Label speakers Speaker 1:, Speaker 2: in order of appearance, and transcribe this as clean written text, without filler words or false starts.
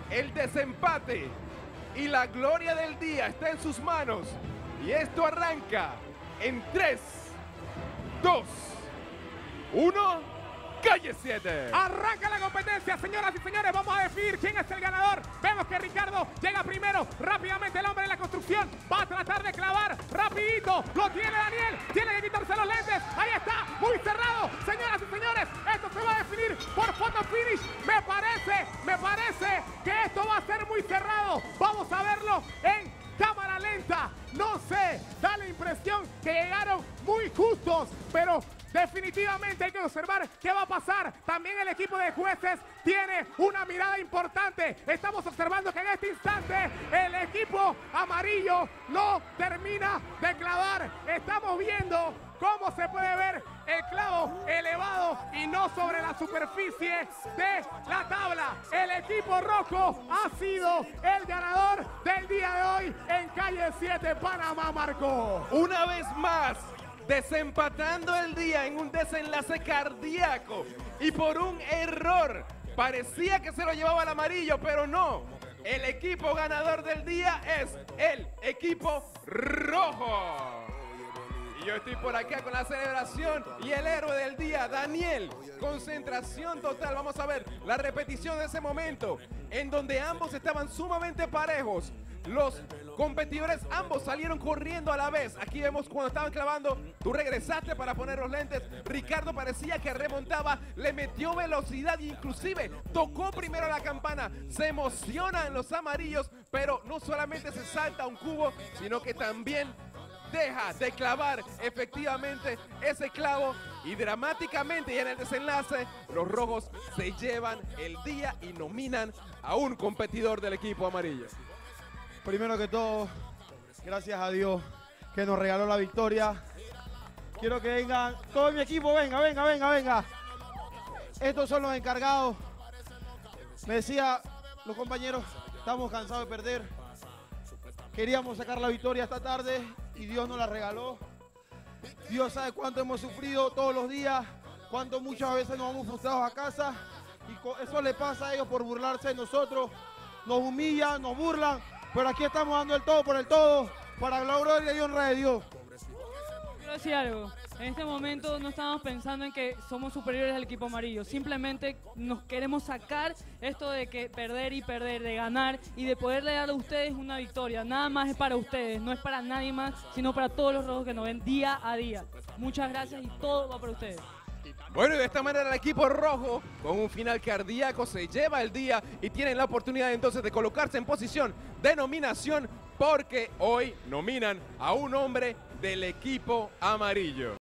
Speaker 1: El desempate y la gloria del día está en sus manos. Y esto arranca en 3, 2, 1... ¡Calle 7!
Speaker 2: Arranca la competencia, señoras y señores. Vamos a definir quién es el ganador. Vemos que Ricardo llega primero. Rápidamente el hombre de la construcción va a tratar de clavar. Rapidito. Lo tiene Daniel. Tiene que quitarse los lentes. Ahí está. Muy cerrado. Señoras y señores, esto se va a definir por photo finish. Me parece que esto va a ser muy cerrado. Vamos a verlo en cámara lenta. No sé, da la impresión que llegaron muy justos, pero definitivamente hay que observar qué va a pasar. También el equipo de jueces tiene una mirada importante. Estamos observando que en este instante el equipo amarillo no termina de clavar. Estamos viendo cómo se puede ver el clavo elevado y no sobre la superficie de la tabla. El equipo rojo ha sido el ganador del día de hoy en Calle 7, Panamá, Marco.
Speaker 1: Una vez más, desempatando el día en un desenlace cardíaco y por un error. Parecía que se lo llevaba el amarillo, pero no. El equipo ganador del día es el equipo rojo. Y yo estoy por acá con la celebración y el héroe del día, Daniel. Concentración total. Vamos a ver la repetición de ese momento en donde ambos estaban sumamente parejos. Los competidores ambos salieron corriendo a la vez. Aquí vemos cuando estaban clavando, tú regresaste para poner los lentes. Ricardo parecía que remontaba, le metió velocidad e inclusive tocó primero la campana. Se emocionan los amarillos, pero no solamente se salta un cubo, sino que también deja de clavar efectivamente ese clavo y dramáticamente y en el desenlace los rojos se llevan el día y nominan a un competidor del equipo amarillo.
Speaker 3: Primero que todo, gracias a Dios que nos regaló la victoria. Quiero que vengan, todo mi equipo, venga. Estos son los encargados. Me decía los compañeros, estamos cansados de perder. Queríamos sacar la victoria esta tarde y Dios nos la regaló. Dios sabe cuánto hemos sufrido todos los días, cuánto muchas veces nos vamos frustrados a casa. Y eso le pasa a ellos por burlarse de nosotros. Nos humillan, nos burlan. Pero aquí estamos dando el todo por el todo, para la gloria y honra de Dios.
Speaker 4: Quiero decir algo. En este momento no estamos pensando en que somos superiores al equipo amarillo. Simplemente nos queremos sacar esto de que perder y perder, de ganar y de poderle dar a ustedes una victoria. Nada más es para ustedes, no es para nadie más, sino para todos los rojos que nos ven día a día. Muchas gracias y todo va para ustedes.
Speaker 1: Bueno, y de esta manera el equipo rojo, con un final cardíaco, se lleva el día y tienen la oportunidad entonces de colocarse en posición de nominación porque hoy nominan a un hombre del equipo amarillo.